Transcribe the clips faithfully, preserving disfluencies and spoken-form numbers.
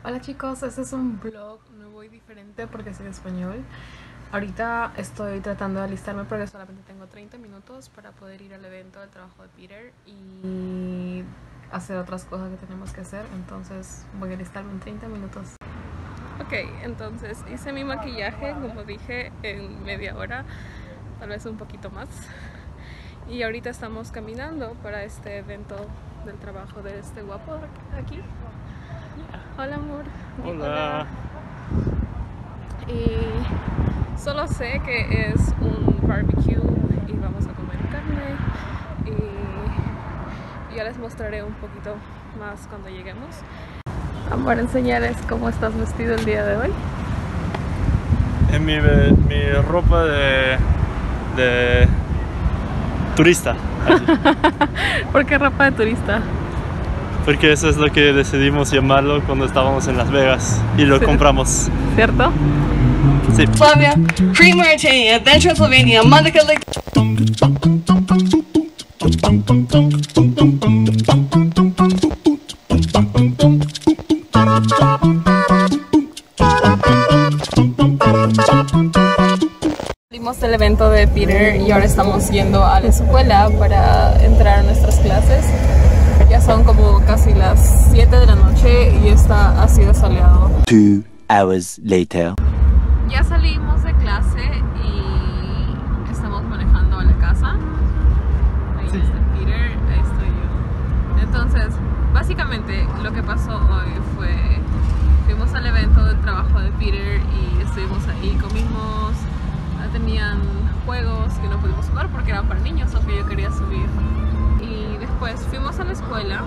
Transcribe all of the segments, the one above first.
Hola chicos, este es un vlog nuevo y diferente porque soy español. Ahorita estoy tratando de alistarme porque solamente tengo treinta minutos para poder ir al evento del trabajo de Peter y hacer otras cosas que tenemos que hacer. Entonces voy a alistarme en treinta minutos. Ok, entonces hice mi maquillaje, como dije, en media hora, tal vez un poquito más. Y ahorita estamos caminando para este evento del trabajo de este guapo aquí. Hola amor. Hola. Y solo sé que es un barbecue y vamos a comer carne y ya les mostraré un poquito más cuando lleguemos. Amor, enseñarles cómo estás vestido el día de hoy. En mi, mi ropa de, de turista. ¿Por qué ropa de turista? Porque eso es lo que decidimos llamarlo cuando estábamos en Las Vegas y lo sí. compramos. ¿Cierto? Sí. Flavia, pre-Mauritania, then Transylvania, Monica Lake. Salimos del evento de Peter y ahora estamos yendo a la escuela para entrar a nuestras clases. Ya son como casi las siete de la noche y está así de soleado. Two hours later. Ya salimos de clase y estamos manejando a la casa. Ahí sí. Está Peter, ahí estoy yo. Entonces, básicamente lo que pasó hoy fue, fuimos al evento del trabajo de Peter y estuvimos ahí, comimos, tenían juegos que no pudimos jugar porque eran para niños, aunque yo quería subir. Y después fuimos a la escuela,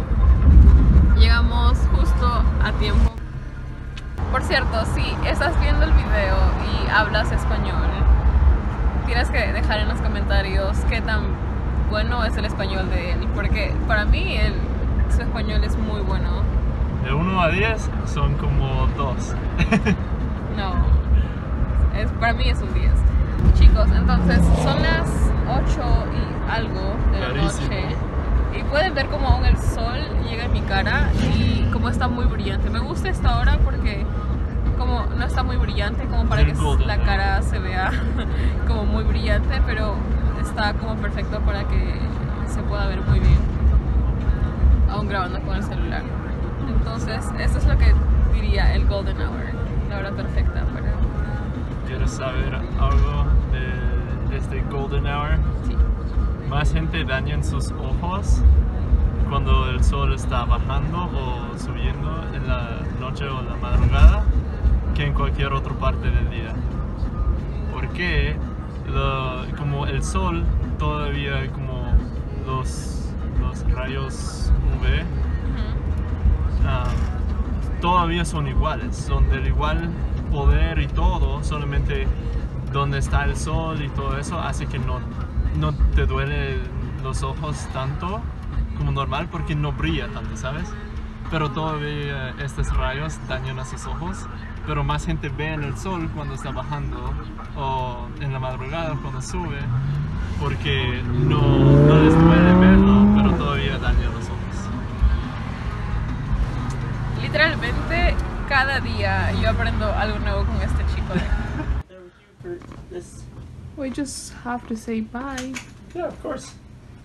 llegamos justo a tiempo. Por cierto, si estás viendo el video y hablas español, tienes que dejar en los comentarios qué tan bueno es el español de él, porque para mí el, su español es muy bueno. De uno a diez son como dos. No, es, para mí es un diez. Chicos, entonces son las ocho y algo de la Clarísimo. noche y pueden ver como aún el sol llega en mi cara y como está muy brillante. Me gusta esta hora porque como no está muy brillante como para que la cara se vea como muy brillante, pero está como perfecto para que se pueda ver muy bien aún grabando con el celular. Entonces esto es lo que diría el golden hour, la hora perfecta para... ¿Quieres saber algo de, de este golden hour? Sí. Más gente daña en sus ojos cuando el sol está bajando o subiendo en la noche o la madrugada que en cualquier otra parte del día. Porque lo, como el sol todavía como los, los rayos U V uh-huh. um, todavía son iguales, son del igual poder y todo, solamente donde está el sol y todo eso hace que no, no te duele los ojos tanto como normal porque no brilla tanto, ¿sabes? Pero todavía estos rayos dañan a sus ojos, pero más gente ve en el sol cuando está bajando o en la madrugada cuando sube porque no, no les duele verlo, pero todavía daña los ojos. Literalmente cada día yo aprendo algo nuevo con este chico. We just have to say bye. Yeah, of course.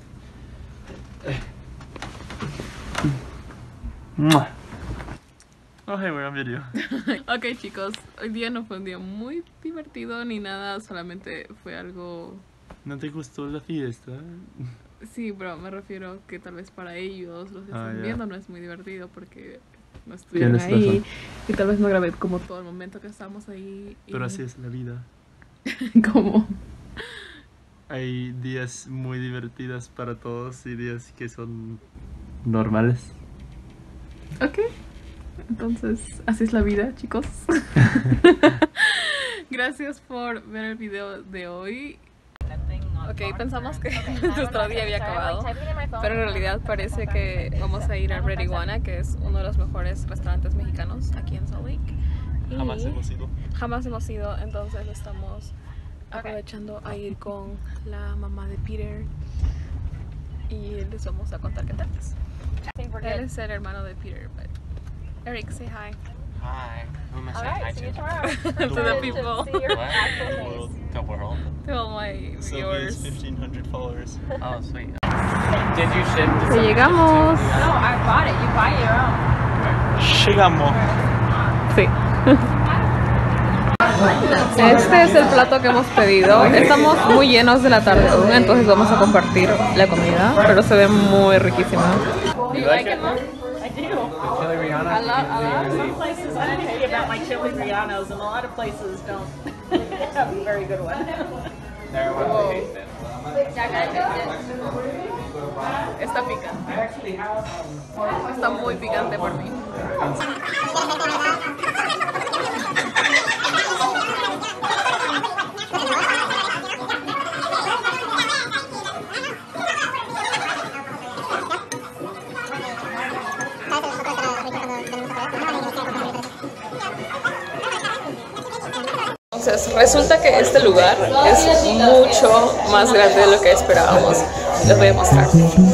Oh, hey, we're on video. Ok chicos, hoy día no fue un día muy divertido ni nada, solamente fue algo... ¿No te gustó la fiesta? Sí, bro, me refiero que tal vez para ellos, los que Ah, están yeah. viendo, no es muy divertido porque no estuvieron ahí y tal vez no grabé como todo el momento que estábamos ahí. Y... Pero así es la vida. ¿Cómo? Hay días muy divertidos para todos y días que son normales. Ok, entonces así es la vida, chicos. Gracias por ver el video de hoy. Ok, pensamos que nuestro día había acabado, pero en realidad parece que vamos a ir a Red Iguana, que es uno de los mejores restaurantes mexicanos aquí en Salt Lake. Y Jamás hemos ido. Jamás hemos ido, entonces estamos aprovechando a ir con la mamá de Peter y les vamos a contar qué tal es. Él es el hermano de Peter, but Eric, say hi. Hi. Who am I All saying hi right, see you to? tomorrow. To the people. See your What? actual The face. world. The world. To all my Sylvia's viewers. fifteen hundred followers. Oh, sweet. Did you ship? Did Ya somebody llegamos. ship to you? No, I bought it. You buy your own. Llegamos. Sí. Este es el plato que hemos pedido. Estamos muy llenos de la tarde aún, entonces vamos a compartir la comida, pero se ve muy riquísima. You like it? I do. Chili Rihanna? I love, I love some places. I didn't tell you about my chili Rihannas, and a lot of places don't have a very good one. There, what do you taste it? Está picante. Está muy picante por mí. Entonces, resulta que este lugar es mucho más grande de lo que esperábamos. Les voy a mostrar.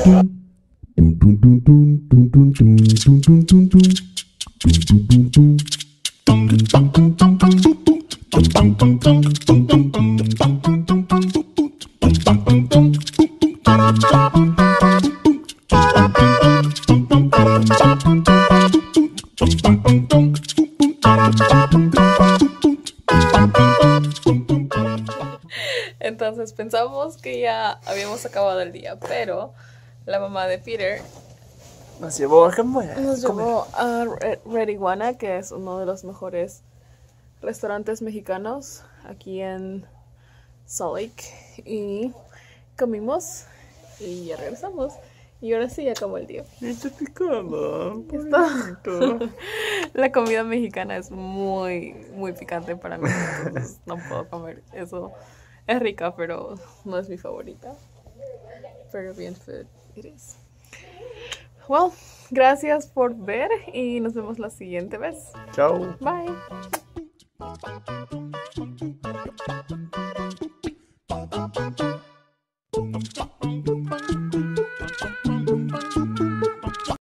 Entonces pensamos que ya habíamos acabado el día, pero la mamá de Peter Nos llevó a comer. nos llevó a Red Red Iguana, que es uno de los mejores restaurantes mexicanos aquí en Salt Lake, y comimos y ya regresamos. Y ahora sí acabó el día. Está picando. Esto- La comida mexicana es muy, muy picante para mí, entonces no puedo comer eso. Es rica, pero no es mi favorita. Pero bien food it is. Well, gracias por ver y nos vemos la siguiente vez. Chao. Bye.